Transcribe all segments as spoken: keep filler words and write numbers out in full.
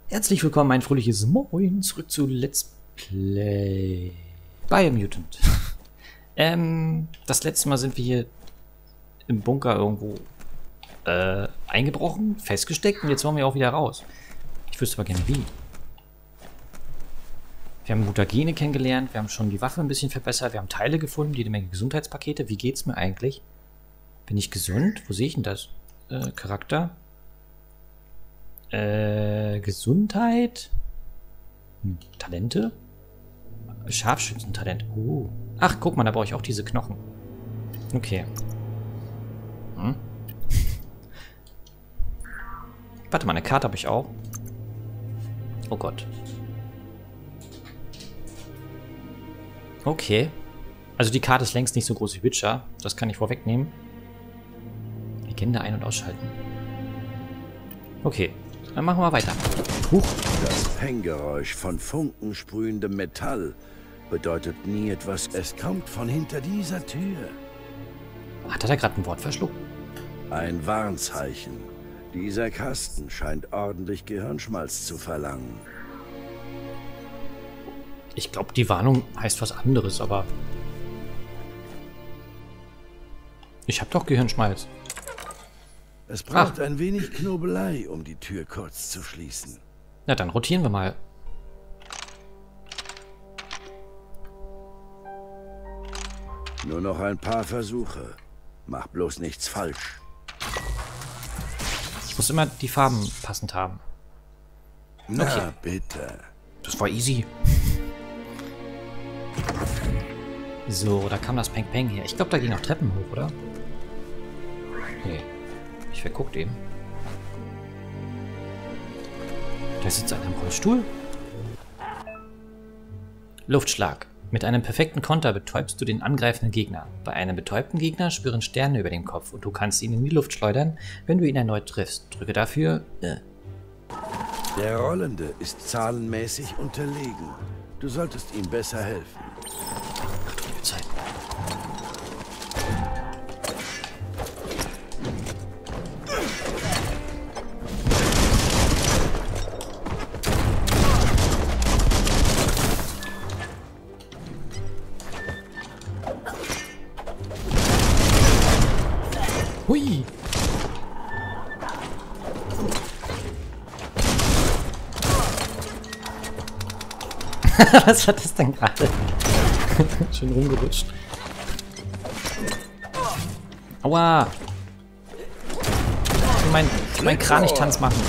Herzlich willkommen, ein fröhliches Moin, zurück zu Let's Play Biomutant. ähm, das letzte Mal sind wir hier im Bunker irgendwo äh, eingebrochen, festgesteckt und jetzt wollen wir auch wieder raus. Ich wüsste aber gerne wie. Wir haben Mutagene kennengelernt, wir haben schon die Waffe ein bisschen verbessert, wir haben Teile gefunden, jede Menge Gesundheitspakete. Wie geht's mir eigentlich? Bin ich gesund? Wo sehe ich denn das? Äh, Charakter? Äh, Gesundheit? Hm, Talente? Scharfschützentalent. Uh. Ach, guck mal, da brauche ich auch diese Knochen. Okay. Hm. Warte mal, eine Karte habe ich auch. Oh Gott. Okay. Also die Karte ist längst nicht so groß wie Witcher. Das kann ich vorwegnehmen. Legende ein- und ausschalten. Okay. Dann machen wir weiter. Huch. Das Penggeräusch von funkensprühendem Metall bedeutet nie etwas. Es kommt von hinter dieser Tür. Hat er da gerade ein Wort verschluckt? Ein Warnzeichen. Dieser Kasten scheint ordentlich Gehirnschmalz zu verlangen. Ich glaube, die Warnung heißt was anderes, aber... Ich habe doch Gehirnschmalz. Es braucht Ach. ein wenig Knobelei, um die Tür kurz zu schließen. Na, dann rotieren wir mal. Nur noch ein paar Versuche. Mach bloß nichts falsch. Ich muss immer die Farben passend haben. Na, Okay. bitte. Das war easy. So, da kam das Peng Peng her. Ich glaube, da gehen noch Treppen hoch, oder? Nee. Ich verguckt eben. Da sitzt einer im Rollstuhl. Luftschlag. Mit einem perfekten Konter betäubst du den angreifenden Gegner. Bei einem betäubten Gegner spüren Sterne über dem Kopf und du kannst ihn in die Luft schleudern, wenn du ihn erneut triffst. Drücke dafür... Äh. Der Rollende ist zahlenmäßig unterlegen. Du solltest ihm besser helfen. Ach du liebe Zeit. Hui! Was war das denn gerade? Schön rumgerutscht. Aua! Ich will mein, mein Kranichtanz machen.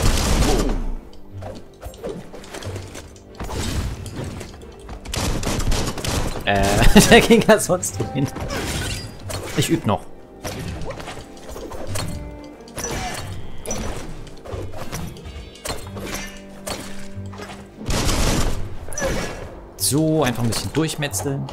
Äh, der ging ja sonst wohin. Ich übe noch. So, einfach ein bisschen durchmetzeln.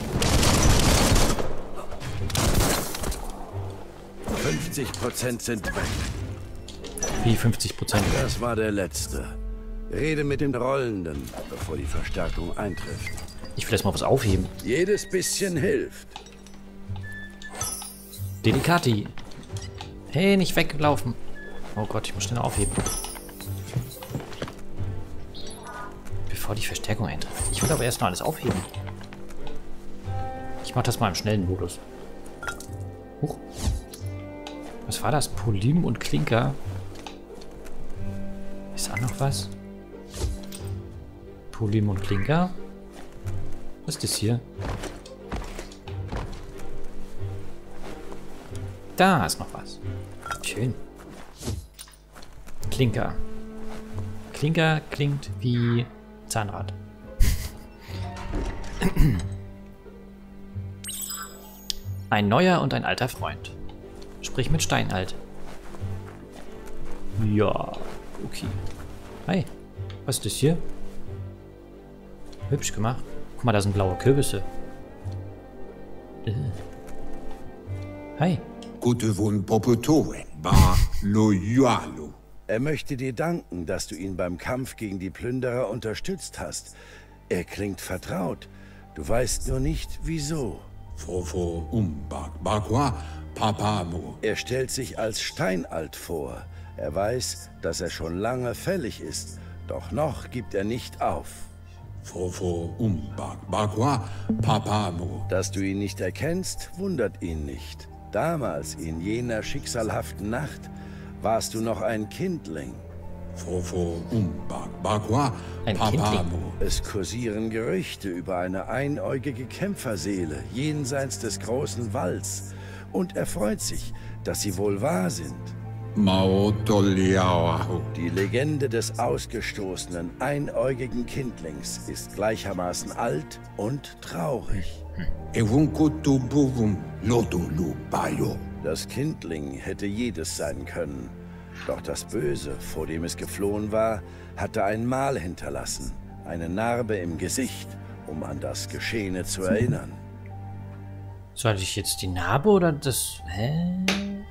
fünfzig Prozent sind weg. Wie fünfzig Prozent? Das war der letzte. Rede mit dem Rollenden, bevor die Verstärkung eintrifft. Ich will erst mal was aufheben. Jedes bisschen hilft. Delikati. Hey, nicht weglaufen. Oh Gott, ich muss schnell aufheben. Bevor die Verstärkung eintrifft. Ich will aber erst noch alles aufheben. Ich mach das mal im schnellen Modus. Huch. Was war das? Polym und Klinker. Ist da noch was? Polym und Klinker. Was ist das hier? Da ist noch was. Schön. Klinker. Klinker klingt wie Zahnrad. Ein neuer und ein alter Freund. Sprich mit Steinalt. Ja, okay. Hi. Was ist das hier? Hübsch gemacht. Guck mal, da sind blaue Kürbisse. Äh. Hi. Gute Wun Popotowe, Ba Loyalo. Er möchte dir danken, dass du ihn beim Kampf gegen die Plünderer unterstützt hast. Er klingt vertraut. Du weißt nur nicht, wieso. Fofo Umbak Bakwa Papamo. Er stellt sich als Steinalt vor. Er weiß, dass er schon lange fällig ist Doch noch gibt er nicht auf. Fofo Umbak Bakwa Papamo. Dass du ihn nicht erkennst, wundert ihn nicht. Damals, in jener schicksalhaften Nacht, warst du noch ein Kindling. Fofo Umbak Bakwa Ein Papamo. Es kursieren Gerüchte über eine einäugige Kämpferseele jenseits des großen Walls. Und er freut sich, dass sie wohl wahr sind. Maotoliawahu. Die Legende des ausgestoßenen, einäugigen Kindlings ist gleichermaßen alt und traurig. Ewunkutubuvum Lotulu Bayo. Das Kindling hätte jedes sein können. Doch das Böse, vor dem es geflohen war, hatte ein Mal hinterlassen. Eine Narbe im Gesicht, um an das Geschehene zu erinnern. Soll ich jetzt die Narbe oder das... Hä?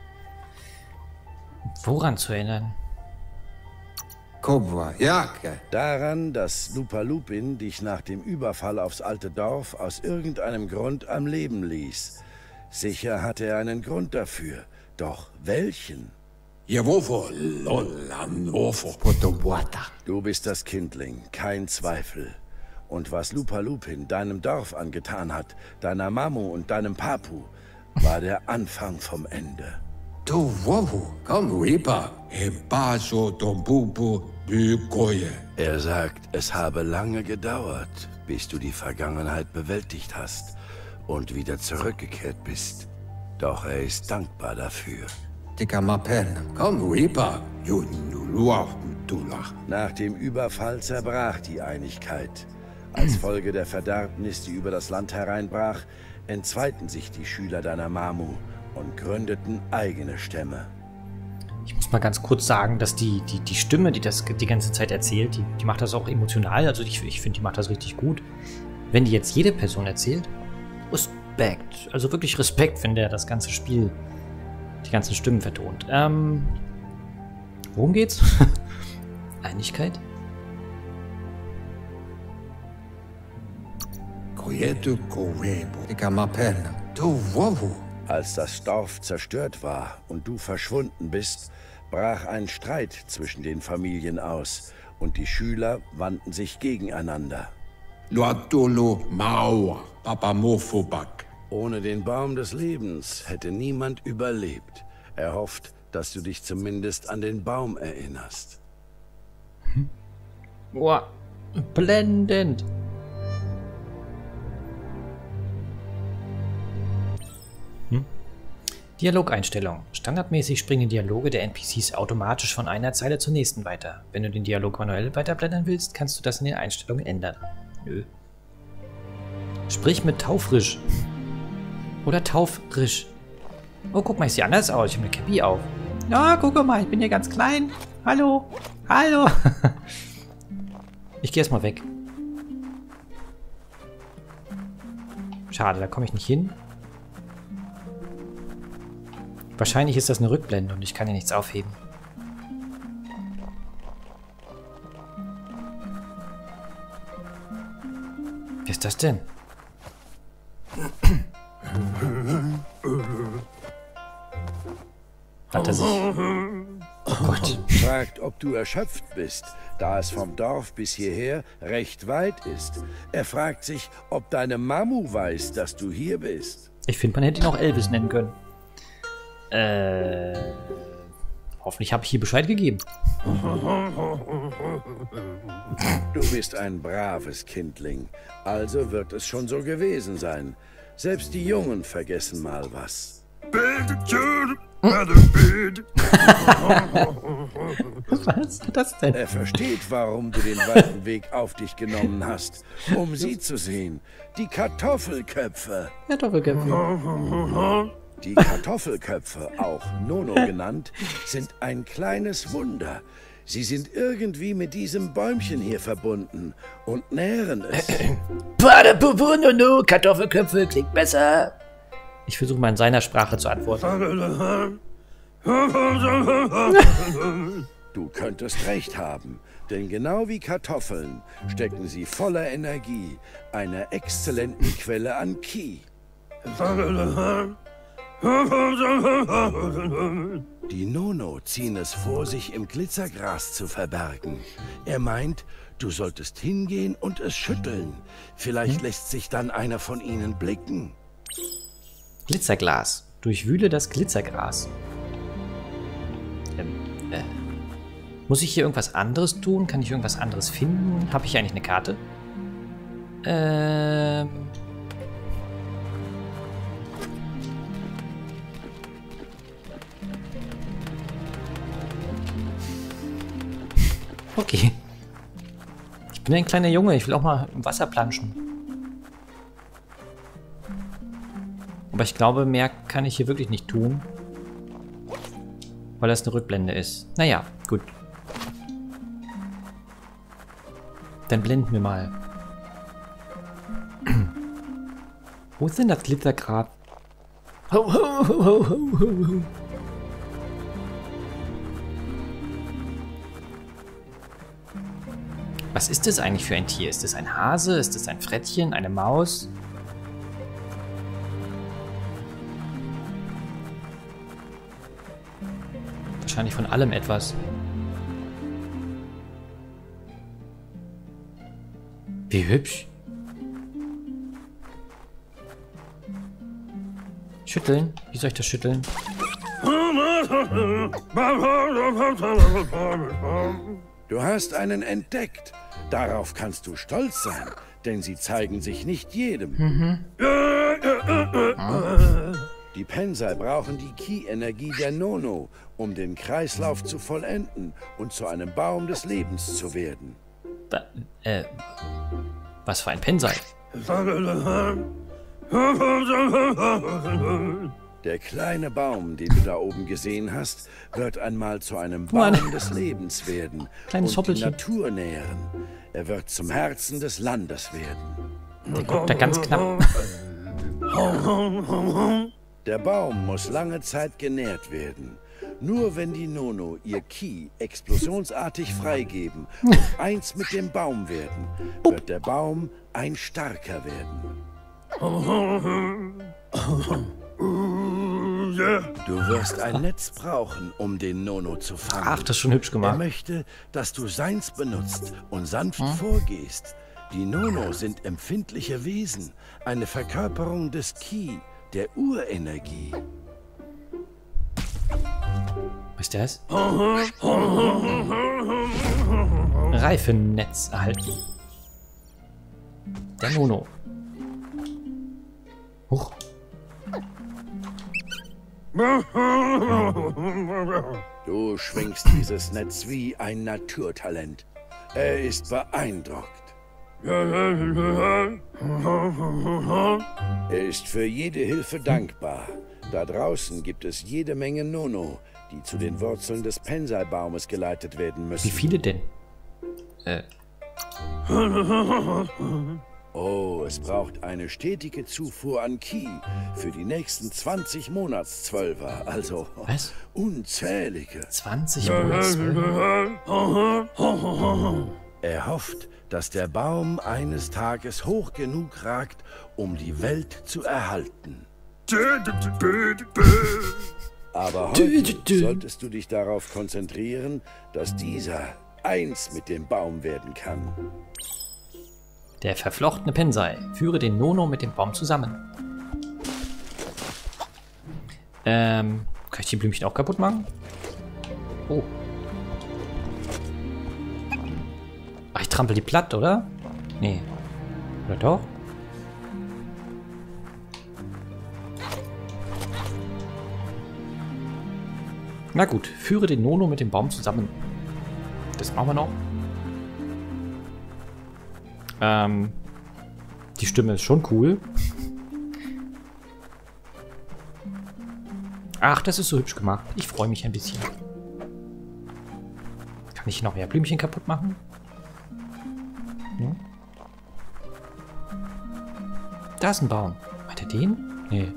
Woran zu erinnern? Kobwa, Jake. Daran, dass Lupalupin dich nach dem Überfall aufs alte Dorf aus irgendeinem Grund am Leben ließ. Sicher hatte er einen Grund dafür. Doch welchen? Jewofo Lolan Ofo. Potobuata. Du bist das Kindling, kein Zweifel. Und was Lupalupin deinem Dorf angetan hat, deiner Mamu und deinem Papu, war der Anfang vom Ende. Tu wowu, komm Reaper. Ebaso Tombubu Bükoye. Er sagt, es habe lange gedauert, bis du die Vergangenheit bewältigt hast und wieder zurückgekehrt bist. Doch er ist dankbar dafür. Tikamapen, komm Reaper. Junuluah Tulach. Nach dem Überfall zerbrach die Einigkeit. Als Folge der Verderbnis, die über das Land hereinbrach, entzweiten sich die Schüler deiner Mamu und gründeten eigene Stämme. Ich muss mal ganz kurz sagen, dass die, die, die Stimme, die das die ganze Zeit erzählt, die, die macht das auch emotional. Also ich, ich finde, die macht das richtig gut. Wenn die jetzt jede Person erzählt, Respekt. Also wirklich Respekt, wenn der das ganze Spiel, die ganzen Stimmen vertont. Ähm, worum geht's? Einigkeit? Koyetu Kowebo. Tikamapen, tu wowu. Als das Dorf zerstört war und du verschwunden bist, brach ein Streit zwischen den Familien aus und die Schüler wandten sich gegeneinander. Luatolo Maua. Papamofobak. Ohne den Baum des Lebens hätte niemand überlebt. Er hofft, dass du dich zumindest an den Baum erinnerst. Boah, blendend. Dialogeinstellung. Standardmäßig springen Dialoge der N P Cs automatisch von einer Zeile zur nächsten weiter. Wenn du den Dialog manuell weiterblendern willst, kannst du das in den Einstellungen ändern. Nö. Sprich mit Taufrisch. Oder Taufrisch. Oh, guck mal, ich sehe anders aus. Ich habe eine Cappy auf. Ja, guck mal, ich bin hier ganz klein. Hallo. Hallo. Ich gehe erstmal weg. Schade, da komme ich nicht hin. Wahrscheinlich ist das eine Rückblende und ich kann hier nichts aufheben. Wer ist das denn? Hat er sich... Oh Gott. Fragt, ob du erschöpft bist, da es vom Dorf bis hierher recht weit ist. Er fragt sich, ob deine Mamu weiß, dass du hier bist. Ich finde, man hätte ihn auch Elvis nennen können. Äh... Hoffentlich habe ich hier Bescheid gegeben. Du bist ein braves Kindling, also wird es schon so gewesen sein. Selbst die Jungen vergessen mal was. Was ist das denn? Er versteht, warum du den weiten Weg auf dich genommen hast, um sie zu sehen. Die Kartoffelköpfe. Kartoffelköpfe. Die Kartoffelköpfe, auch Nono genannt, sind ein kleines Wunder. Sie sind irgendwie mit diesem Bäumchen hier verbunden und nähren es. Nono, Kartoffelköpfe klingt besser. Ich versuche mal in seiner Sprache zu antworten. Du könntest recht haben, denn genau wie Kartoffeln stecken sie voller Energie, einer exzellenten Quelle an Ki. Die Nono ziehen es vor, sich im Glitzergras zu verbergen. Er meint, du solltest hingehen und es schütteln. Vielleicht hm? lässt sich dann einer von ihnen blicken. Glitzerglas. Durchwühle das Glitzergras. Ähm, äh. Muss ich hier irgendwas anderes tun? Kann ich irgendwas anderes finden? Habe ich eigentlich eine Karte? Ähm... Okay. Ich bin ein kleiner Junge, ich will auch mal im Wasser planschen. Aber ich glaube, mehr kann ich hier wirklich nicht tun. Weil das eine Rückblende ist. Naja, gut. Dann blenden wir mal. Wo ist denn das Glitzergrad? Ho, ho, ho, ho, ho, ho. Was ist das eigentlich für ein Tier? Ist das ein Hase? Ist das ein Frettchen? Eine Maus? Wahrscheinlich von allem etwas. Wie hübsch. Schütteln? Wie soll ich das schütteln? Du hast einen entdeckt. Darauf kannst du stolz sein, denn sie zeigen sich nicht jedem. Mhm. Die Pensai brauchen die Ki-Energie der Nono, um den Kreislauf zu vollenden und zu einem Baum des Lebens zu werden. Ba äh, was für ein Pensai? Der kleine Baum, den du da oben gesehen hast, wird einmal zu einem Baum Mann. des Lebens werden Kleines und die Hoppelchen. Natur nähren. Er wird zum Herzen des Landes werden. Der guckt da ganz knapp. Der Baum muss lange Zeit genährt werden. Nur wenn die Nono ihr Ki explosionsartig freigeben und eins mit dem Baum werden, wird der Baum ein starker werden. Du wirst ein Netz brauchen, um den Nono zu fangen. Ach, das ist schon hübsch Er gemacht. möchte, dass du seins benutzt und sanft vorgehst. Die Nono sind empfindliche Wesen, eine Verkörperung des Ki, der Urenergie. Was ist das? Reifennetz erhalten. Der Nono. Huch. Du schwingst dieses Netz wie ein Naturtalent. Er ist beeindruckt. Er ist für jede Hilfe dankbar. Da draußen gibt es jede Menge Nono, die zu den Wurzeln des Pensai-Baumes geleitet werden müssen. Wie viele denn? Äh. Oh, es braucht eine stetige Zufuhr an Ki für die nächsten zwanzig Monatszwölfer, also Was? unzählige. zwanzig Monate. Er hofft, dass der Baum eines Tages hoch genug ragt, um die Welt zu erhalten. Aber heute solltest du dich darauf konzentrieren, dass dieser eins mit dem Baum werden kann. Der verflochtene Pensai. Führe den Nono mit dem Baum zusammen. Ähm, kann ich die Blümchen auch kaputt machen? Oh. Ach, ich trampel die platt, oder? Nee. Oder doch? Na gut, führe den Nono mit dem Baum zusammen. Das machen wir noch. Ähm, die Stimme ist schon cool. Ach, das ist so hübsch gemacht. Ich freue mich ein bisschen. Kann ich noch mehr Blümchen kaputt machen? Hm? Da ist ein Baum. Hat er den? Nee.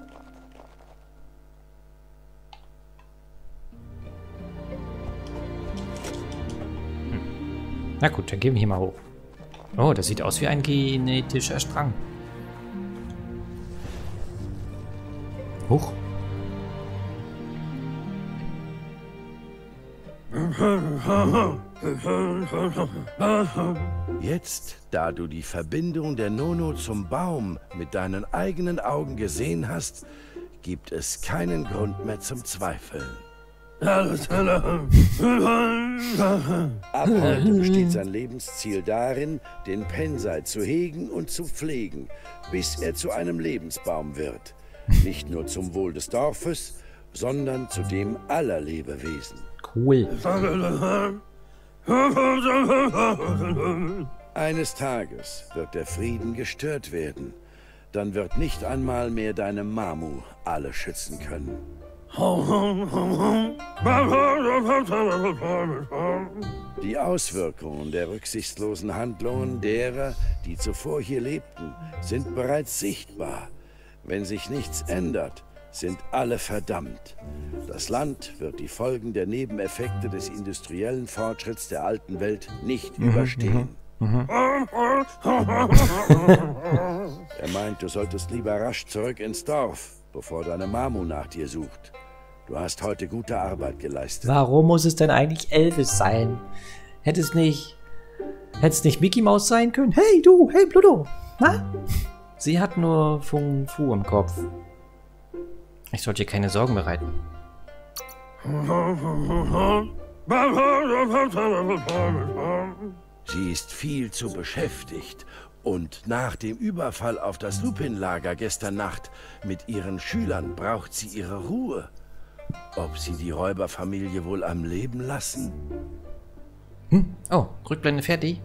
Hm. Na gut, dann gehen wir hier mal hoch. Oh, das sieht aus wie ein genetischer Strang. Huch. Jetzt, da du die Verbindung der Nono zum Baum mit deinen eigenen Augen gesehen hast, gibt es keinen Grund mehr zum Zweifeln. Ab heute besteht sein Lebensziel darin, den Pensai zu hegen und zu pflegen, bis er zu einem Lebensbaum wird. Nicht nur zum Wohl des Dorfes, sondern zu dem aller Lebewesen. Cool. Eines Tages wird der Frieden gestört werden. Dann wird nicht einmal mehr deine Mamu alle schützen können. Die Auswirkungen der rücksichtslosen Handlungen derer, die zuvor hier lebten, sind bereits sichtbar. Wenn sich nichts ändert, sind alle verdammt. Das Land wird die Folgen der Nebeneffekte des industriellen Fortschritts der alten Welt nicht mhm, überstehen. Mhm. Er meint, du solltest lieber rasch zurück ins Dorf, bevor deine Mamu nach dir sucht. Du hast heute gute Arbeit geleistet. Warum muss es denn eigentlich Elvis sein? Hätte es nicht... Hätte es nicht Mickey Mouse sein können? Hey du, hey Pluto! Na? Sie hat nur Fung Fu im Kopf. Ich sollte ihr keine Sorgen bereiten. Sie ist viel zu beschäftigt und nach dem Überfall auf das Lupin-Lager gestern Nacht mit ihren Schülern braucht sie ihre Ruhe. Ob sie die Räuberfamilie wohl am Leben lassen? Hm? Oh, Rückblende fertig.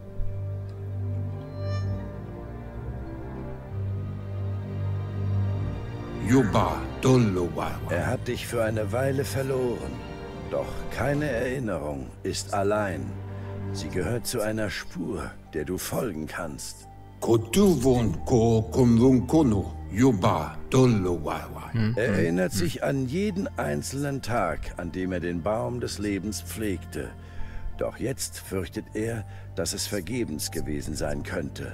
Yuba Dolowawa. Er hat dich für eine Weile verloren. Doch keine Erinnerung ist allein. Sie gehört zu einer Spur, der du folgen kannst. Kotuvon ko konvunkono. Yuba Dolowawa. Er erinnert sich an jeden einzelnen Tag, an dem er den Baum des Lebens pflegte. Doch jetzt fürchtet er, dass es vergebens gewesen sein könnte.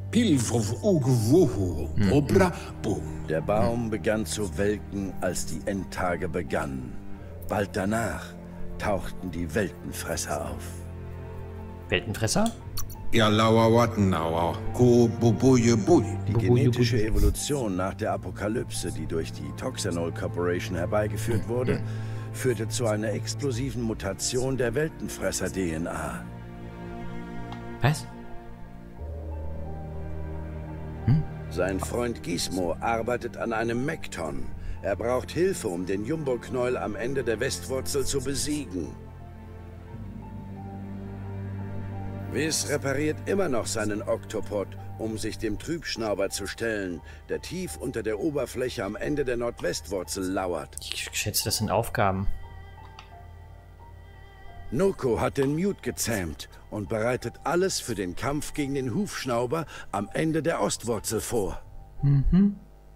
Der Baum begann zu welken, als die Endtage begannen. Bald danach tauchten die Weltenfresser auf. Weltenfresser? Die genetische Evolution nach der Apokalypse, die durch die Toxanol Corporation herbeigeführt wurde, führte zu einer explosiven Mutation der Weltenfresser-D N A. Was? Sein Freund Gizmo arbeitet an einem Mekton. Er braucht Hilfe, um den Jumbo-Knäuel am Ende der Westwurzel zu besiegen. Whis repariert immer noch seinen Oktopod, um sich dem Trübschnauber zu stellen, der tief unter der Oberfläche am Ende der Nordwestwurzel lauert. Ich schätze, das sind Aufgaben. Noko hat den Mute gezähmt und bereitet alles für den Kampf gegen den Hufschnauber am Ende der Ostwurzel vor. Mhm.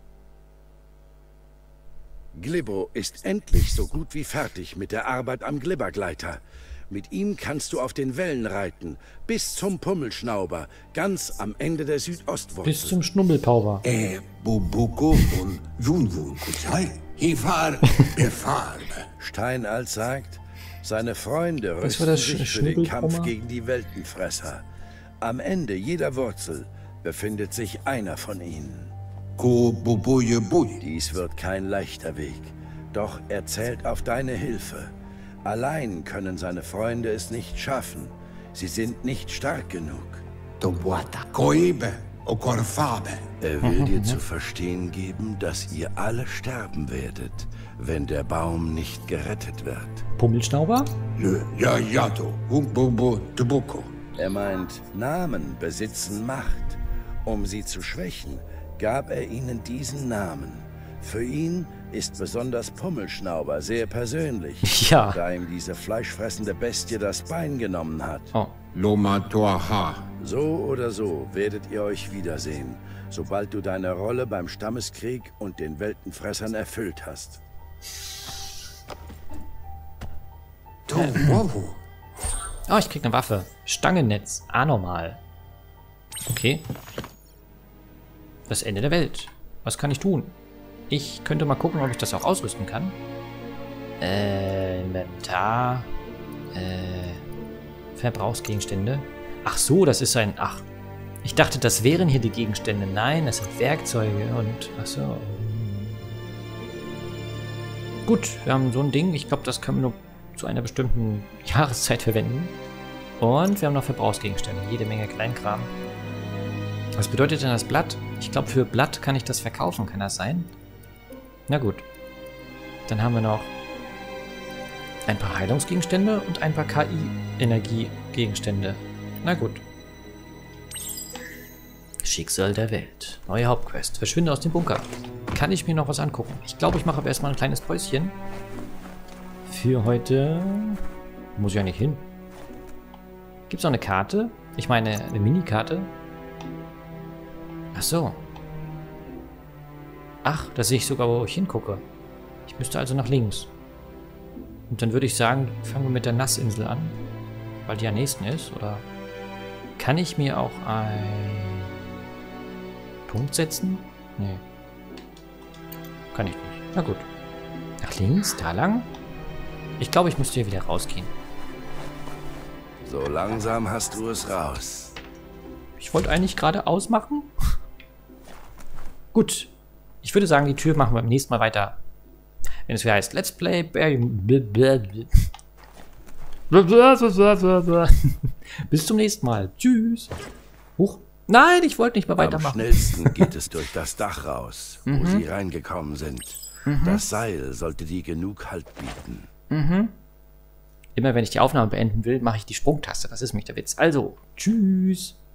Glibbo ist endlich so gut wie fertig mit der Arbeit am Glibbergleiter. Mit ihm kannst du auf den Wellen reiten, bis zum Pummelschnauber, ganz am Ende der Südostwurzel. Bis zum Schnubbelpauber. Äh, Bubuko und Junwun Kuchai. Hifar Befarbe. Steinalt sagt, seine Freunde Das rüsten war das sich für den Kampf Schnubbelpauber? gegen die Weltenfresser. Am Ende jeder Wurzel befindet sich einer von ihnen. Ko Bubuye Bui. Dies wird kein leichter Weg, doch er zählt auf deine Hilfe. Allein können seine Freunde es nicht schaffen. Sie sind nicht stark genug. Tobuata. Koibe. Okorfabe. Er will dir zu verstehen geben, dass ihr alle sterben werdet, wenn der Baum nicht gerettet wird. Pummelschnauber? Lö. Ja, Yato. Wumbubu Tubuko. Er meint, Namen besitzen Macht. Um sie zu schwächen, gab er ihnen diesen Namen. Für ihn ist besonders Pummelschnauber sehr persönlich, Ja. da ihm diese fleischfressende Bestie das Bein genommen hat. Oh. Loma Toaha. So oder so werdet ihr euch wiedersehen, sobald du deine Rolle beim Stammeskrieg und den Weltenfressern erfüllt hast. Towowu. Oh, ich krieg eine Waffe. Stangennetz. Anormal. Okay. Das Ende der Welt. Was kann ich tun? Ich könnte mal gucken, ob ich das auch ausrüsten kann. Äh, Inventar. Äh, Verbrauchsgegenstände. Ach so, das ist ein... Ach, ich dachte, das wären hier die Gegenstände. Nein, das sind Werkzeuge und... Ach so. Gut, wir haben so ein Ding. Ich glaube, das können wir nur zu einer bestimmten Jahreszeit verwenden. Und wir haben noch Verbrauchsgegenstände. Jede Menge Kleinkram. Was bedeutet denn das Blatt? Ich glaube, für Blatt kann ich das verkaufen. Kann das sein? Na gut. Dann haben wir noch ein paar Heilungsgegenstände und ein paar K I-Energiegegenstände. Na gut. Schicksal der Welt. Neue Hauptquest. Verschwinde aus dem Bunker. Kann ich mir noch was angucken? Ich glaube, ich mache aber erstmal ein kleines Päuschen. Für heute muss ich ja nicht hin. Gibt es noch eine Karte? Ich meine, eine Minikarte? Ach so. Ach, da sehe ich sogar, wo ich hingucke. Ich müsste also nach links. Und dann würde ich sagen, fangen wir mit der Nassinsel an. Weil die am nächsten ist, oder? Kann ich mir auch einen Punkt setzen? Nee. Kann ich nicht. Na gut. Nach links, da lang? Ich glaube, ich müsste hier wieder rausgehen. So langsam hast du es raus. Ich wollte eigentlich gerade ausmachen. Gut. Ich würde sagen, die Tür machen wir beim nächsten Mal weiter. Wenn es wieder heißt Let's Play Bis zum nächsten Mal. Tschüss. Huch. Nein, ich wollte nicht mehr weitermachen. Am schnellsten geht es durch das Dach raus, wo Mhm. sie reingekommen sind. Mhm. Das Seil sollte dir genug Halt bieten. Mhm. Immer wenn ich die Aufnahme beenden will, mache ich die Sprungtaste. Das ist nämlich der Witz. Also, tschüss.